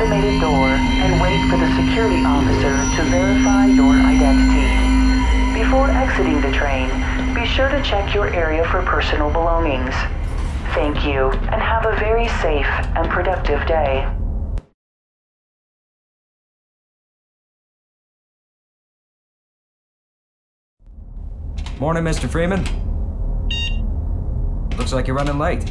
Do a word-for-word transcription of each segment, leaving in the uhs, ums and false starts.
automated door and wait for the security officer to verify your identity. Before exiting the train, be sure to check your area for personal belongings. Thank you, and have a very safe and productive day. Morning, Mister Freeman. Looks like you're running late.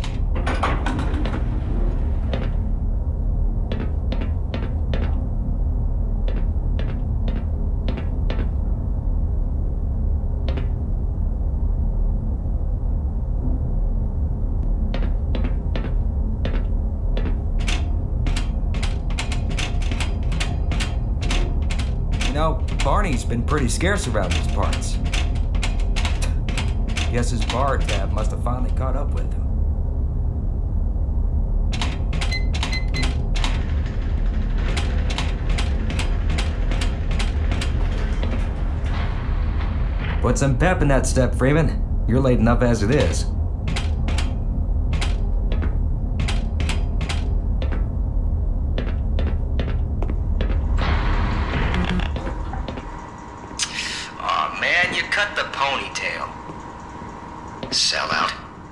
You know, Barney's been pretty scarce around these parts. Guess his bar tab must have finally caught up with him. Put some pep in that step, Freeman. You're late enough as it is. Aw, man, you cut the ponytail. Sellout.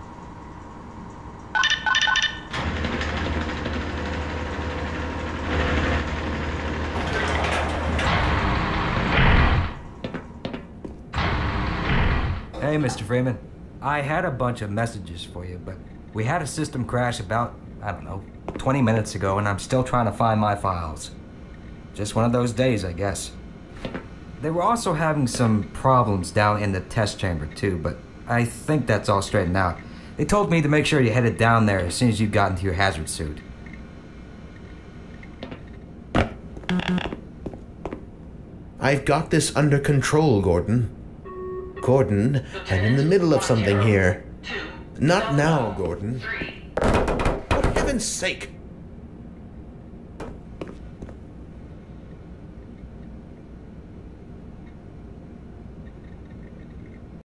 Hey, Mister Freeman. I had a bunch of messages for you, but we had a system crash about, I don't know, twenty minutes ago, and I'm still trying to find my files. Just one of those days, I guess. They were also having some problems down in the test chamber, too, but I think that's all straightened out. They told me to make sure you headed down there as soon as you got into your hazard suit. I've got this under control, Gordon. Gordon, I'm in the middle of something here. Not now, Gordon. For heaven's sake!